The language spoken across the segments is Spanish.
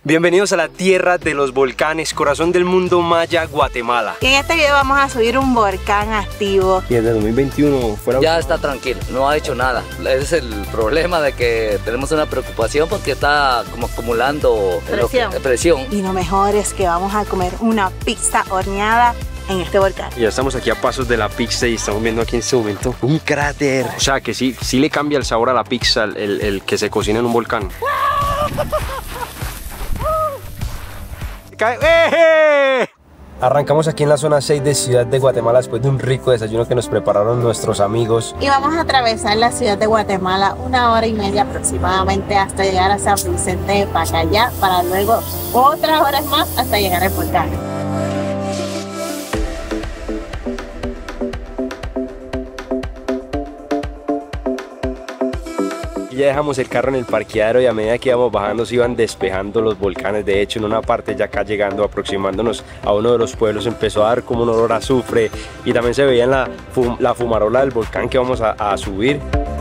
Bienvenidos a la tierra de los volcanes, corazón del mundo maya, Guatemala. Y en este video vamos a subir un volcán activo. Y desde 2021 fuera... Ya está tranquilo, no ha hecho nada. Ese es el problema de que tenemos una preocupación porque está como acumulando presión. Y lo mejor es que vamos a comer una pizza horneada en este volcán. Ya estamos aquí a pasos de la pizza y estamos viendo aquí en este momento un cráter. O sea que sí le cambia el sabor a la pizza el que se cocina en un volcán. Arrancamos aquí en la zona 6 de Ciudad de Guatemala después de un rico desayuno que nos prepararon nuestros amigos. Y vamos a atravesar la ciudad de Guatemala 1 hora y media aproximadamente hasta llegar a San Vicente de Pacaya, para luego otras horas más hasta llegar al volcán. Ya dejamos el carro en el parqueadero y a medida que íbamos bajando se iban despejando los volcanes. De hecho, en una parte ya acá llegando, aproximándonos a uno de los pueblos, empezó a dar como un olor a azufre y también se veía en la fumarola del volcán que vamos a subir.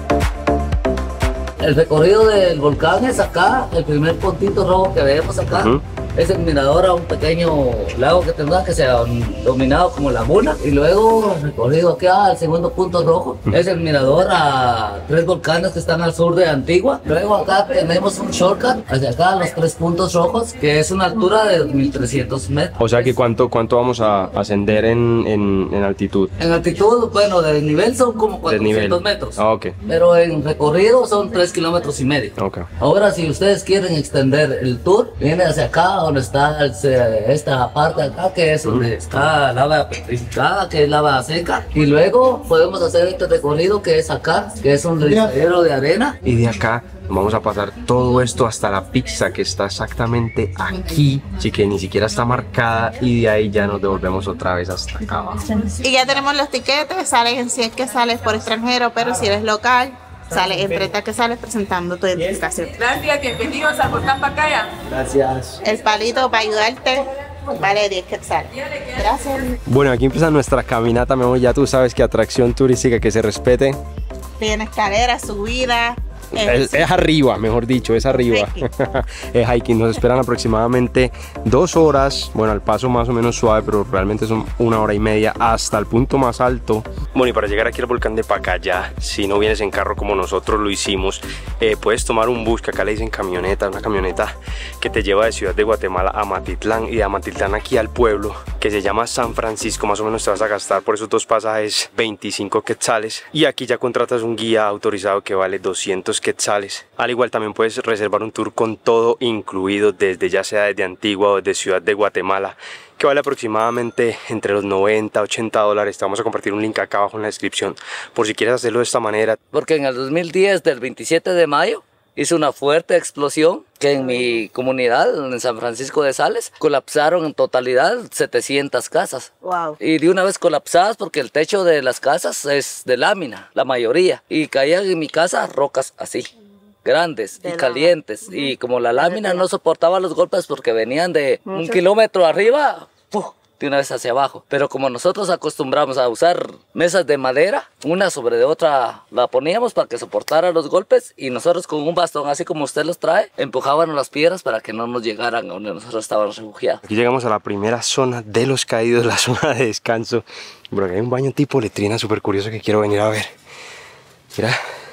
El recorrido del volcán es acá, el primer puntito rojo que vemos acá. Es el mirador a un pequeño lago que tendrá que se ha dominado como laguna. Y luego el recorrido acá al segundo punto rojo es el mirador a 3 volcanes que están al sur de Antigua. Luego acá tenemos un shortcut hacia acá, los 3 puntos rojos, que es una altura de 2300 metros. O sea que ¿cuánto vamos a ascender en altitud? En altitud, bueno, de nivel son como 400 metros. Ah, ok. Pero en recorrido son 3,5 kilómetros. Ok. Ahora, si ustedes quieren extender el tour, viene hacia acá, donde está esta parte acá, que es donde está lava petrificada, que es lava seca, y luego podemos hacer este recorrido que es acá, que es un risquero de arena. Y de acá vamos a pasar todo esto hasta la pizza que está exactamente aquí, así que ni siquiera está marcada, y de ahí ya nos devolvemos otra vez hasta acá abajo. Y ya tenemos los tiquetes, salen si es que sales por extranjero, pero si eres local, sale en preta que sales presentando tu identificación. Gracias, bienvenidos a Volcán Pacaya. Gracias. El palito para ayudarte vale 10 quetzales. Gracias. Bueno, aquí empieza nuestra caminata, mi amor. Ya tú sabes que atracción turística que se respete. Tiene escaleras, subida. Es arriba, mejor dicho, es arriba. Hiking. Es hiking. Nos esperan aproximadamente 2 horas. Bueno, al paso más o menos suave, pero realmente son 1 hora y media hasta el punto más alto. Bueno, y para llegar aquí al volcán de Pacaya, si no vienes en carro como nosotros lo hicimos, puedes tomar un bus, que acá le dicen camioneta, una camioneta que te lleva de Ciudad de Guatemala a Matitlán, y de Matitlán aquí al pueblo que se llama San Francisco. Más o menos te vas a gastar por esos 2 pasajes 25 quetzales, y aquí ya contratas un guía autorizado que vale 200 quetzales. Al igual también puedes reservar un tour con todo incluido, desde ya sea desde Antigua o desde Ciudad de Guatemala, que vale aproximadamente entre los 90 80 dólares. Te vamos a compartir un link acá abajo en la descripción por si quieres hacerlo de esta manera. Porque en el 2010, del 27 de mayo, hizo una fuerte explosión que en mi comunidad, en San Francisco de Sales, colapsaron en totalidad 700 casas. Wow. Y de una vez colapsadas porque el techo de las casas es de lámina, la mayoría. Y caían en mi casa rocas así, grandes y calientes. Y como la lámina no soportaba los golpes porque venían de 1 kilómetro arriba, ¡puf!, de una vez hacia abajo. Pero como nosotros acostumbramos a usar mesas de madera, una sobre de otra la poníamos para que soportara los golpes, y nosotros con un bastón, así como usted los trae, empujábamos las piedras para que no nos llegaran a donde nosotros estábamos refugiados. Aquí llegamos a la primera zona de los caídos, la zona de descanso. Pero aquí hay un baño tipo letrina súper curioso que quiero venir a ver. Mira,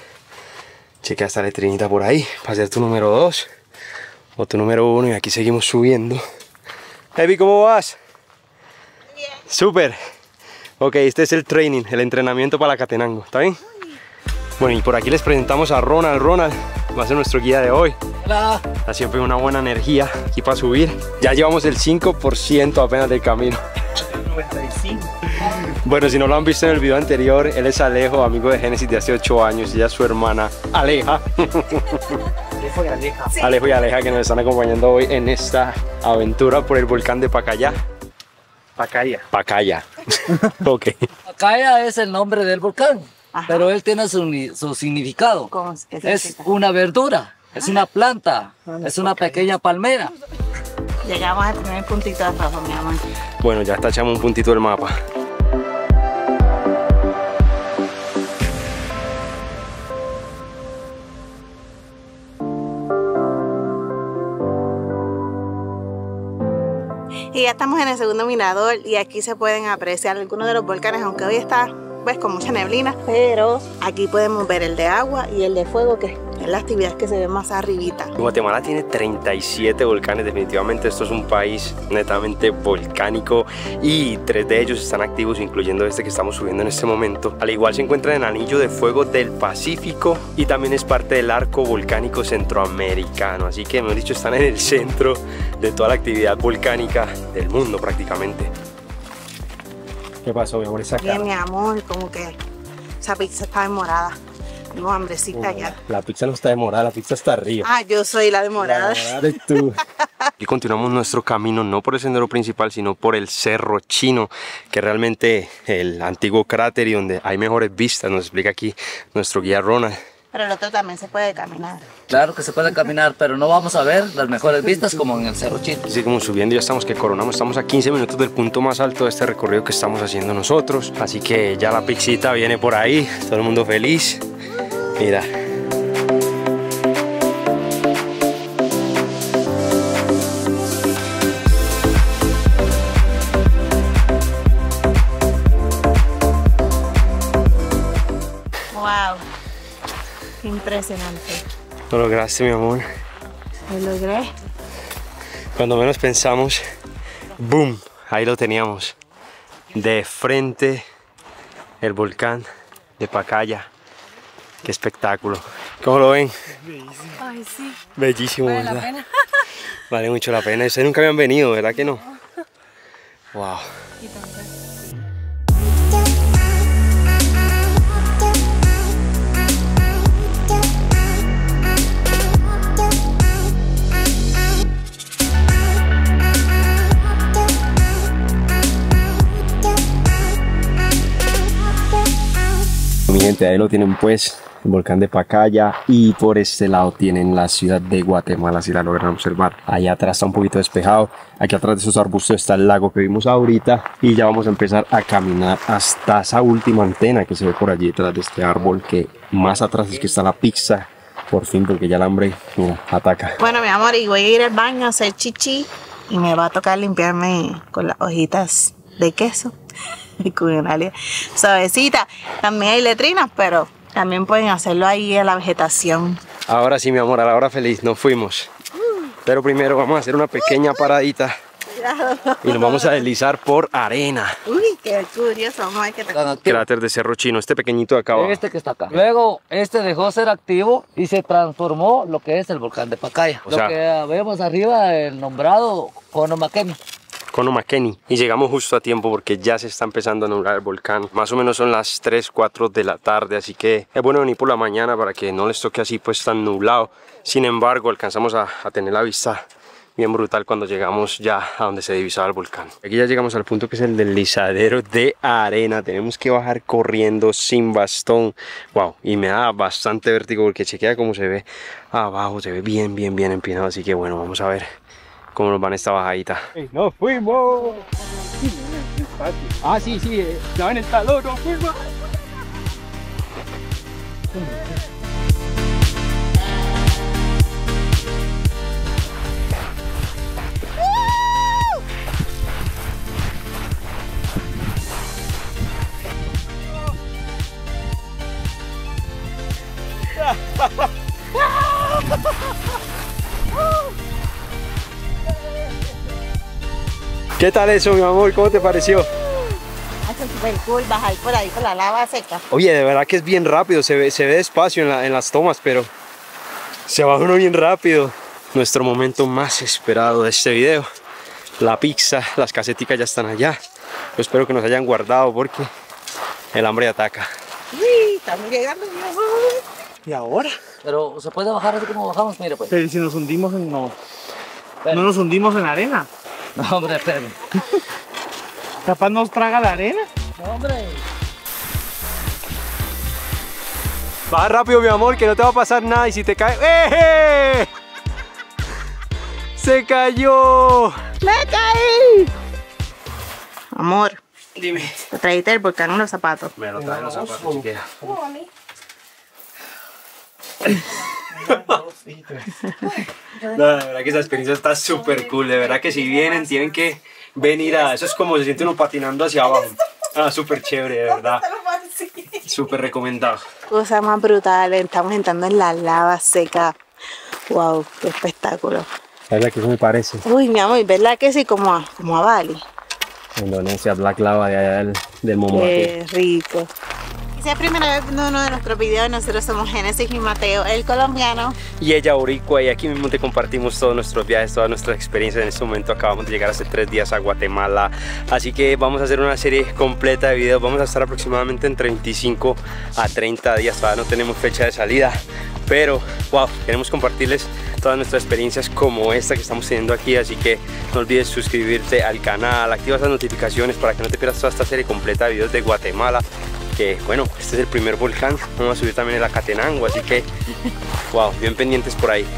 chequea esta letrinita por ahí para hacer tu número 2 o tu número 1, y aquí seguimos subiendo. Evi, ¿cómo vas? Súper. Ok, este es el training, el entrenamiento para la Catenango, ¿está bien? Bueno, y por aquí les presentamos a Ronald. Ronald va a ser nuestro guía de hoy. Hola. Está siempre una buena energía aquí para subir. Ya llevamos el 5% apenas del camino. 95. Bueno, si no lo han visto en el video anterior, él es Alejo, amigo de Génesis de hace 8 años. Y ella es su hermana, Aleja. Alejo y Aleja. Sí. Alejo y Aleja, que nos están acompañando hoy en esta aventura por el volcán de Pacaya. Pacaya. Pacaya. Ok. Pacaya es el nombre del volcán. Ajá. Pero él tiene su significado. ¿Cómo es que Es significa? una verdura, es una planta, es una pequeña palmera. Llegamos al primer puntito de rojo, mi amor. Bueno, ya tachamos un puntito del mapa. Y ya estamos en el segundo mirador y aquí se pueden apreciar algunos de los volcanes, aunque hoy está pues con mucha neblina, pero aquí podemos ver el de agua y el de fuego, que es la actividad que se ve más arribita. Guatemala tiene 37 volcanes, definitivamente esto es un país netamente volcánico y 3 de ellos están activos, incluyendo este que estamos subiendo en este momento. Al igual se encuentra en el Anillo de Fuego del Pacífico y también es parte del arco volcánico centroamericano, así que mejor dicho están en el centro de toda la actividad volcánica del mundo prácticamente. ¿Qué pasó, mi amor? Bien, mi amor, como que esa pizza está demorada. Tengo hambrecita ya. La pizza no está demorada, la pizza está arriba. Ah, yo soy la demorada. Eres tú. Y continuamos nuestro camino no por el sendero principal, sino por el Cerro Chino, que realmente el antiguo cráter y donde hay mejores vistas, nos explica aquí nuestro guía Ronald. Pero el otro también se puede caminar. Claro que se puede caminar, pero no vamos a ver las mejores vistas como en el Cerro Chino. Así como subiendo, ya estamos que coronamos, estamos a 15 minutos del punto más alto de este recorrido que estamos haciendo nosotros. Así que ya la pizzita viene por ahí, todo el mundo feliz. Mira. Wow, impresionante. Lo lograste, mi amor. Lo logré. Cuando menos pensamos, ¡boom! Ahí lo teníamos. De frente, el volcán de Pacaya. ¡Qué espectáculo! ¿Cómo lo ven? Ay, sí. Bellísimo, Vale la ¿verdad? pena. Vale mucho la pena. Ustedes nunca habían venido, ¿verdad que no? ¡Wow! Mi gente, ahí lo tienen pues, el volcán de Pacaya, y por este lado tienen la ciudad de Guatemala, si la logran observar. Allá atrás está un poquito despejado, aquí atrás de esos arbustos está el lago que vimos ahorita, y ya vamos a empezar a caminar hasta esa última antena que se ve por allí detrás de este árbol, que más atrás es que está la pizza, por fin, porque ya el hambre, mira, ataca. Bueno, mi amor, y voy a ir al baño a hacer chichi y me va a tocar limpiarme con las hojitas de queso. Con una suavecita. También hay letrinas, pero también pueden hacerlo ahí en la vegetación. Ahora sí, mi amor, a la hora feliz, nos fuimos. Pero primero vamos a hacer una pequeña paradita y nos vamos a deslizar por arena. Uy, qué curioso. Vamos a ver qué tal. Cráter de Cerro Chino, este pequeñito de acá abajo. Este que está acá. Luego, este dejó ser activo y se transformó lo que es el volcán de Pacaya. O lo sea, que vemos arriba, el nombrado Cono Makeni. Cono Makeni, y llegamos justo a tiempo porque ya se está empezando a nublar el volcán. Más o menos son las 3, 4 de la tarde, así que es bueno venir por la mañana para que no les toque así pues tan nublado. Sin embargo, alcanzamos a tener la vista bien brutal cuando llegamos ya a donde se divisaba el volcán. Aquí ya llegamos al punto que es el deslizadero de arena. Tenemos que bajar corriendo sin bastón. Wow, y me da bastante vértigo porque chequea cómo se ve abajo, se ve bien empinado, así que bueno, vamos a ver cómo nos va en esta bajadita. ¡Nos fuimos! Ah, sí, ya ven el talón, ¡nos fuimos! ¿Qué tal eso, mi amor? ¿Cómo te pareció? Es súper cool bajar por ahí con la lava seca. Oye, de verdad que es bien rápido, se ve despacio en las tomas, pero se va uno bien rápido. Nuestro momento más esperado de este video, la pizza, las caseticas ya están allá. Yo espero que nos hayan guardado porque el hambre ataca. Uy, estamos llegando, mi amor. ¿Y ahora? Pero se puede bajar así como bajamos, mire pues. Pero si nos hundimos en... No nos hundimos en la arena. No, hombre, espérame. Capaz nos traga la arena. No, hombre. Baja rápido, mi amor, que no te va a pasar nada y si te cae... ¡Eh! ¡Se cayó! ¡Me caí! Amor, Dime. te trajiste el volcán en los zapatos. Me lo traje los zapatos, chiquilla. No, de verdad que esa experiencia está súper cool. De verdad que si vienen, tienen que venir a... Eso es como se siente uno patinando hacia abajo. Súper chévere, de verdad. Súper recomendado. Cosa más brutal, estamos entrando en la lava seca. Wow, qué espectáculo. ¿Sabes que eso me parece? Uy, mi amor, ¿verdad que sí? Como a Bali. Indonesia, Black Lava de allá del Momoaki. Qué rico. Si es la primera vez viendo uno de nuestros videos, nosotros somos Génesis y Mateo, el colombiano. Y ella, Boricua, y aquí mismo te compartimos todos nuestros viajes, todas nuestras experiencias. En este momento acabamos de llegar hace 3 días a Guatemala, así que vamos a hacer una serie completa de videos. Vamos a estar aproximadamente entre 25 a 30 días, todavía no tenemos fecha de salida, pero wow, queremos compartirles todas nuestras experiencias como esta que estamos teniendo aquí, así que no olvides suscribirte al canal, activa las notificaciones para que no te pierdas toda esta serie completa de videos de Guatemala. Que bueno, este es el primer volcán, vamos a subir también el Acatenango, así que wow, bien pendientes por ahí.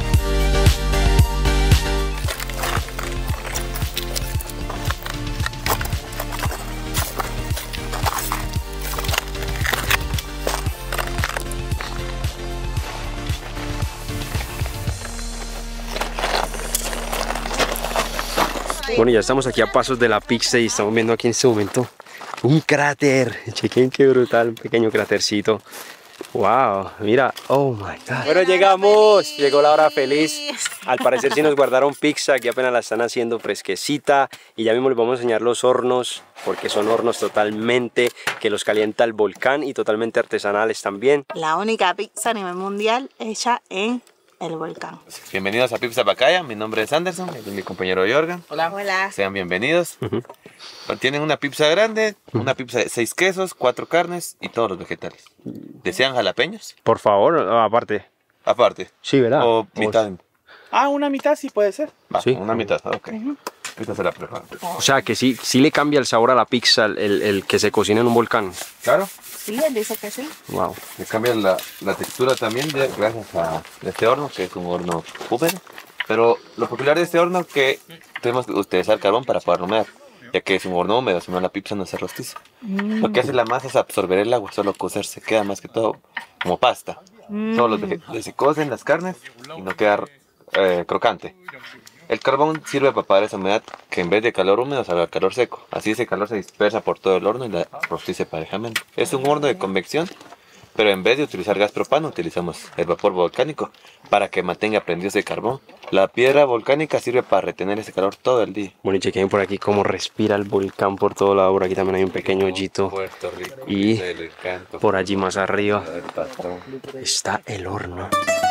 Bueno, ya estamos aquí a pasos de la pizza y estamos viendo aquí en este momento un cráter. Chequen qué brutal, un pequeño crátercito. Wow, mira, oh my god. Bueno, llegamos, llegó la hora feliz. Al parecer sí nos guardaron pizza, aquí apenas la están haciendo fresquecita. Y ya mismo les vamos a enseñar los hornos, porque son hornos totalmente que los calienta el volcán y totalmente artesanales también. La única pizza a nivel mundial hecha en el volcán. Bienvenidos a Pizza Pacaya, mi nombre es Anderson, es mi compañero Jorgan. Hola. Hola. Sean bienvenidos. Tienen una pizza grande, una pizza de 6 quesos, 4 carnes y todos los vegetales. ¿Desean jalapeños? Por favor, aparte. Aparte. Sí, ¿verdad? O mitad. Una mitad sí puede ser. Va, Sí. una mitad, ok. Esta se la preparo. O sea que sí le cambia el sabor a la pizza el que se cocina en un volcán. Claro. Sí, él dice que sí. Wow. Le cambia la textura también gracias a este horno, que es un horno húmedo. Pero lo popular de este horno es que tenemos que utilizar carbón para poderlo humedar, ya que es un horno húmedo, si no la pizza no se rostiza. Lo que hace la masa es absorber el agua, solo cocerse, queda más que todo como pasta. Todos los vegetales se cocen, las carnes, y no queda crocante. El carbón sirve para apagar esa humedad que en vez de calor húmedo salga calor seco. Así ese calor se dispersa por todo el horno y la rostiza parejamente. Es un horno de convección, pero en vez de utilizar gas propano utilizamos el vapor volcánico para que mantenga prendido ese carbón. La piedra volcánica sirve para retener ese calor todo el día. Bueno, y chequen por aquí cómo respira el volcán por todo lado. Por aquí también hay un pequeño hoyito. Puerto Rico, Y el Encanto, por allí más arriba el Patrón. está el horno.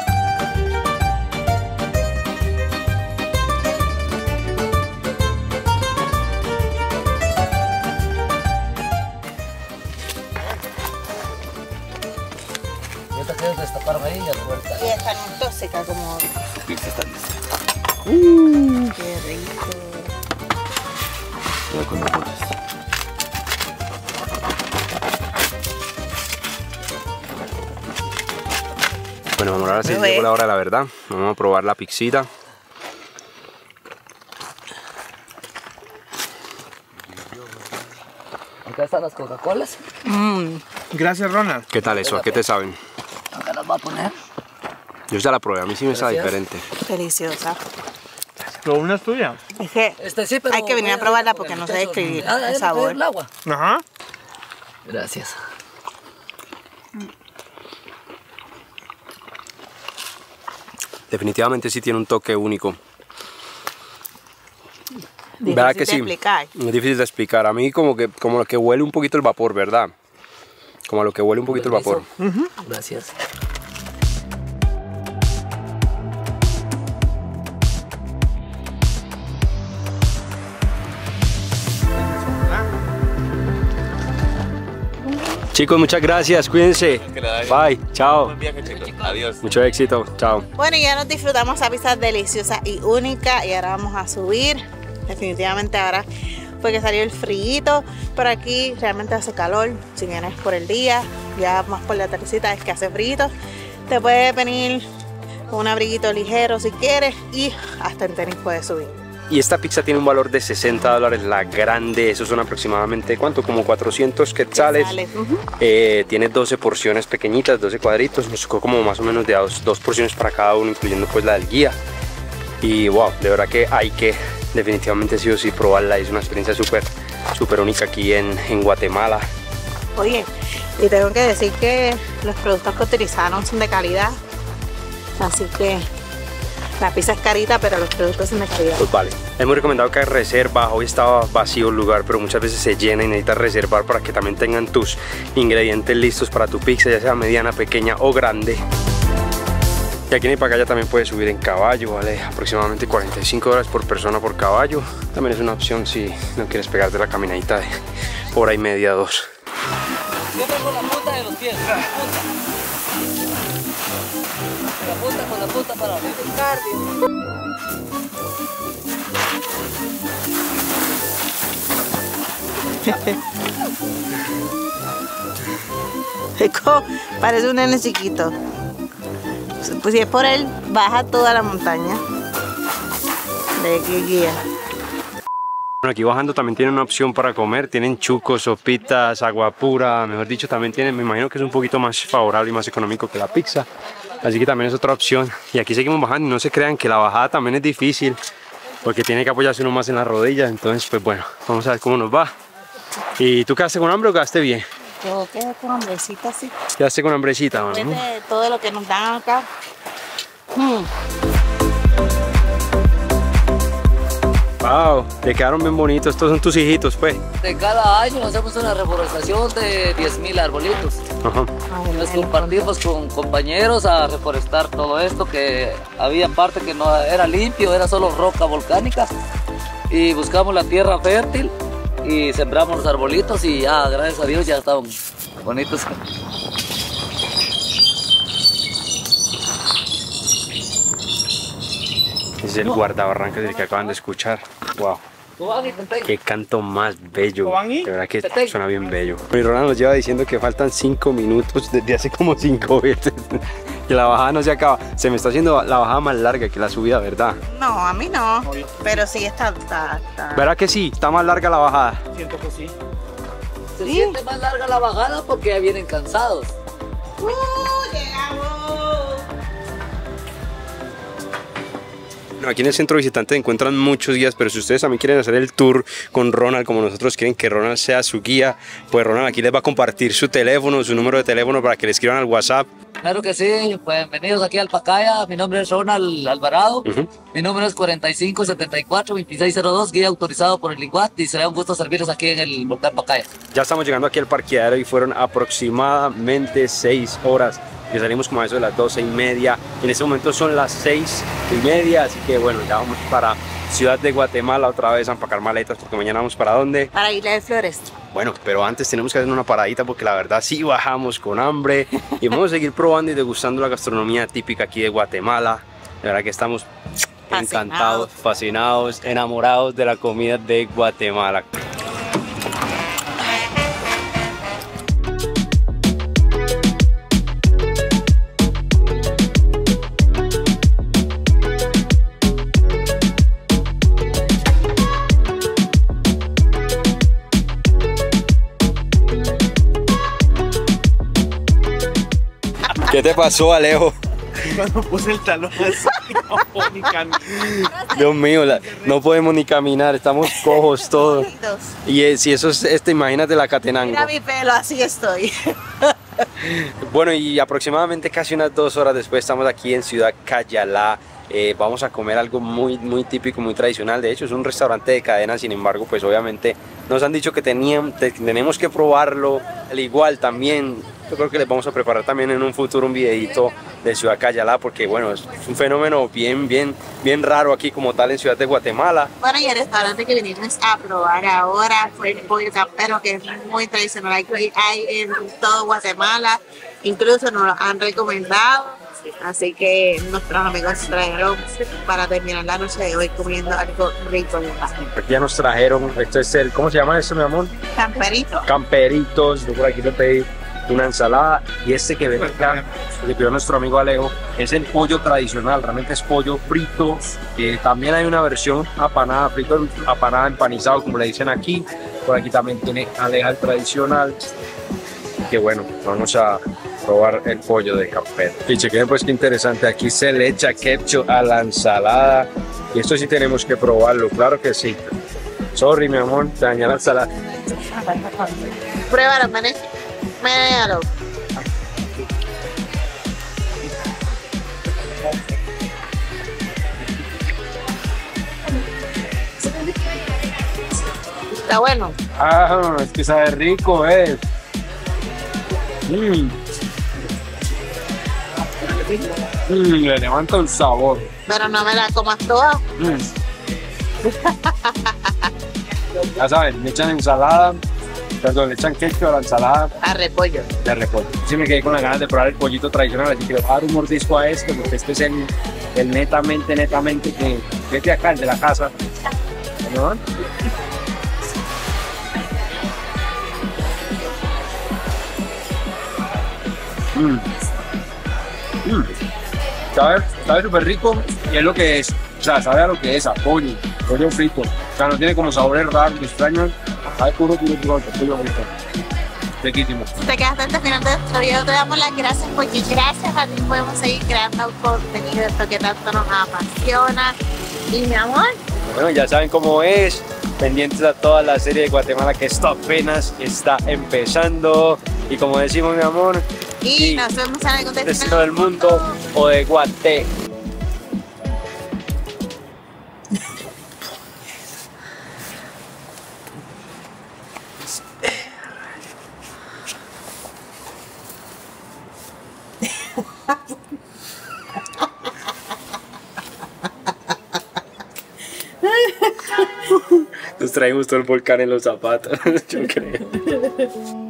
Ahorita quiero destaparme ahí y a la vuelta. Y está tóxica como... Su pizza está lista. Qué rico. Queda con los bolas. Bueno, vamos ahora sí llegó la hora de la verdad. Vamos a probar la pizzita. Acá están las Coca-Colas. Gracias, Ronald. ¿Qué tal eso? ¿A qué te saben? Acá las va a poner. Yo ya la probé, a mí sí me sabe Gracias. diferente. Deliciosa. Lo una es tuya. Es que Sí, pero hay que venir a voy probarla con porque el no sé muchacho. describir Ah, el ya le sabor. trae el agua. Ajá. Gracias. Definitivamente sí tiene un toque único. Difícil ¿Verdad que de sí? explicar. Es difícil de explicar. A mí como lo que huele un poquito el vapor, ¿verdad? Como a lo que huele un poquito el vapor. Gracias. Chicos, muchas gracias, cuídense. Bye, chao. Buen viaje, chicos. Adiós. Mucho éxito, chao. Bueno, ya nos disfrutamos esa pizza deliciosa y única y ahora vamos a subir. Definitivamente ahora fue que salió el frío, pero aquí realmente hace calor, si vienes por el día, ya más por la tardecita es que hace frío. Te puedes venir con un abriguito ligero si quieres y hasta en tenis puedes subir. Y esta pizza tiene un valor de $60, la grande, esos son aproximadamente, ¿cuánto? Como 400 quetzales. Tiene 12 porciones pequeñitas, 12 cuadritos, nos tocó como más o menos de dos porciones para cada uno, incluyendo pues la del guía. Y wow, de verdad que hay que definitivamente sí o sí probarla, es una experiencia súper única aquí en Guatemala. Oye, y tengo que decir que los productos que utilizaron son de calidad, así que la pizza es carita, pero los productos son de calidad. Pues vale, es muy recomendado que reserva. Hoy estaba vacío el lugar, pero muchas veces se llena y necesitas reservar para que también tengan tus ingredientes listos para tu pizza, ya sea mediana, pequeña o grande. Y aquí en Pacaya también puedes subir en caballo, vale aproximadamente $45 por persona por caballo. También es una opción si no quieres pegarte la caminadita de hora y media, 2. Siempre con la punta de los pies, con la punta. Con la punta para arriba. Parece un nene chiquito. Pues si es por él, baja toda la montaña. De qué guía. Bueno, aquí bajando también tienen una opción para comer, tienen chucos, sopitas, agua pura, mejor dicho, también tienen, me imagino que es un poquito más favorable y más económico que la pizza, así que también es otra opción. Y aquí seguimos bajando y no se crean que la bajada también es difícil, porque tiene que apoyarse uno más en las rodillas, entonces pues bueno, vamos a ver cómo nos va. ¿Y tú quedaste con hambre o quedaste bien? Yo quedé con hambrecita, sí. Quedaste con hambrecita, ¿no? Después de todo lo que nos dan acá. Wow, te quedaron bien bonitos. Estos son tus hijitos, pues. De cada año hacemos una reforestación de 10.000 arbolitos. Ajá. Nos compartimos con compañeros a reforestar todo esto, que había parte que no era limpio, era solo roca volcánica. Y buscamos la tierra fértil y sembramos los arbolitos y ya, gracias a Dios, ya estaban bonitos. Es el guardabarrancas del que acaban de escuchar. Wow. Qué canto más bello. De verdad que suena bien bello. Mi Ronald nos lleva diciendo que faltan 5 minutos desde hace como 5 veces. Que la bajada no se acaba. Se me está haciendo la bajada más larga que la subida, ¿verdad? No, a mí no. Pero sí está. ¿Verdad que sí? Está más larga la bajada. Siento que sí. Se siente más larga la bajada porque ya vienen cansados. ¡Llegamos! Aquí en el centro visitante encuentran muchos guías, pero si ustedes también quieren hacer el tour con Ronald, como nosotros quieren que Ronald sea su guía, pues Ronald aquí les va a compartir su teléfono, su número de teléfono para que le escriban al WhatsApp. Claro que sí, pues bienvenidos aquí al Pacaya. Mi nombre es Ronald Alvarado. Mi número es 4574-2602, guía autorizado por el INGUAT, y será un gusto servirles aquí en el volcán Pacaya. Ya estamos llegando aquí al parqueadero y fueron aproximadamente 6 horas. Que salimos como a eso de las 12:30. En este momento son las 6:30, así que bueno, ya vamos para Ciudad de Guatemala otra vez a empacar maletas, porque mañana vamos para ¿dónde? Para Isla de Flores. Bueno, pero antes tenemos que hacer una paradita porque la verdad sí bajamos con hambre y vamos a seguir probando y degustando la gastronomía típica aquí de Guatemala. La verdad que estamos encantados, fascinados, enamorados de la comida de Guatemala. ¿Qué te pasó, Alejo? Cuando puse el talón así, no puedo ni caminar. Dios mío, no podemos ni caminar, estamos cojos todos. Y si eso es, imagínate la Catenango. Mira mi pelo, así estoy. Bueno, y aproximadamente casi unas 2 horas después estamos aquí en Ciudad Cayalá. Vamos a comer algo muy típico, muy tradicional. De hecho es un restaurante de cadena, sin embargo pues obviamente nos han dicho que tenemos que probarlo. Al igual también yo creo que les vamos a preparar también en un futuro un videito de Ciudad Cayalá, porque bueno, es un fenómeno bien raro aquí como tal en Ciudad de Guatemala. Bueno, y el restaurante que vinimos a probar ahora fue el pollo campero, que es muy tradicional, hay en todo Guatemala, incluso nos lo han recomendado. Así que nuestros amigos trajeron para terminar la noche de hoy comiendo algo rico. Aquí ya nos trajeron, esto es ¿cómo se llama esto, mi amor? Camperitos. Camperitos, yo por aquí le pedí una ensalada y este que ven acá, que pidió nuestro amigo Alejo, es el pollo tradicional, realmente es pollo frito. También hay una versión apanada, frito, apanada, empanizado, como le dicen aquí. Por aquí también tiene Aleja el tradicional. Que bueno, vamos a probar el pollo de Campero. Y chequen pues qué interesante, aquí se le echa ketchup a la ensalada y esto sí tenemos que probarlo, claro que sí. Sorry mi amor, te dañé la ensalada. Pruébalo, mané. Méalo. Está bueno. Ah, es que sabe rico, le levanta el sabor. Pero no me la comas toda. Ya saben, le echan ensalada, perdón, le echan ketchup a la ensalada A repollo. de repollo. Sí me quedé con las ganas de probar el pollito tradicional, así que le voy a dar un mordisco a este, porque este es el netamente que es de acá, el de la casa. ¿No? Sabe súper rico y es lo que es, o sea, sabe a lo que es, a pollo frito, o sea, no tiene como sabores raros, extraños, sabe puro pollo frito, riquísimo. Si te quedaste hasta el final de nuestro video, te damos las gracias porque gracias a ti podemos seguir creando contenido, esto que tanto nos apasiona. Y mi amor, Bueno, ya saben cómo es, pendientes a toda la serie de Guatemala que esto apenas está empezando y como decimos mi amor, y nos vemos en algún destino del mundo o de Guate. Nos traemos todo el volcán en los zapatos, yo creo.